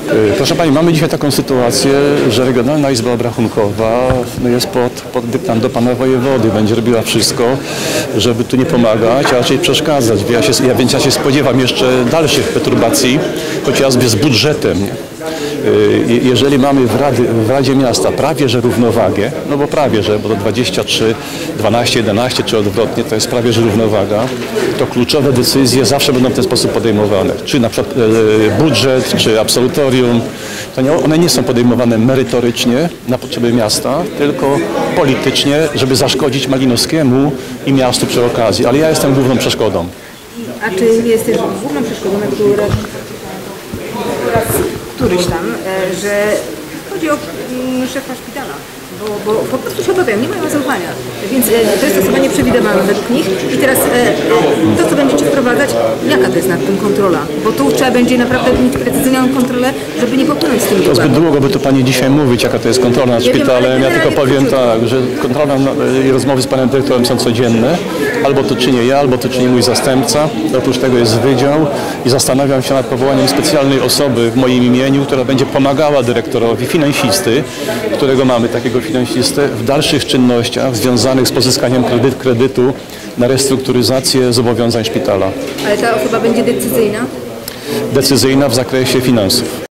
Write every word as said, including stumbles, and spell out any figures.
Proszę Pani, mamy dzisiaj taką sytuację, że Regionalna Izba Obrachunkowa no jest pod, pod dyktando Pana Wojewody. Będzie robiła wszystko, żeby tu nie pomagać, a raczej przeszkadzać. Ja się, ja, więc ja się spodziewam jeszcze dalszych perturbacji, chociażby z budżetem. Nie? Jeżeli mamy w, Rady, w Radzie Miasta prawie że równowagę, no bo prawie że, bo to dwadzieścia trzy, dwanaście, jedenaście czy odwrotnie, to jest prawie że równowaga, to kluczowe decyzje zawsze będą w ten sposób podejmowane. Czy na przykład e, budżet, czy absolutorium, to nie, one nie są podejmowane merytorycznie na potrzeby miasta, tylko politycznie, żeby zaszkodzić Malinowskiemu i miastu przy okazji. Ale ja jestem główną przeszkodą. A czy nie jesteś główną przeszkodą, na którą któryś tam, że chodzi o szefa szpitala, bo, bo po prostu się obawiają, nie mają zaufania, więc to jest osoba nieprzewidywalna według nich i teraz to, co będziecie wprowadzać, jaka to jest nad tym kontrola, bo tu trzeba będzie naprawdę mieć precyzyjną kontrolę, żeby nie popłynąć z tym. To zbyt długo by tu Pani dzisiaj mówić, jaka to jest kontrola nad szpitalem. Ja tylko powiem tak, że kontrola i rozmowy z Panem Dyrektorem są codzienne, albo to czynię ja, albo to czyni mój zastępca. Oprócz tego jest wydział i zastanawiam się nad powołaniem specjalnej osoby w moim imieniu, która będzie pomagała dyrektorowi, finansisty, którego mamy takiego finansistę, w dalszych czynnościach związanych z pozyskaniem kredyt, kredytu na restrukturyzację zobowiązań szpitala. Ale ta osoba będzie decyzyjna? Decyzyjna w zakresie finansów.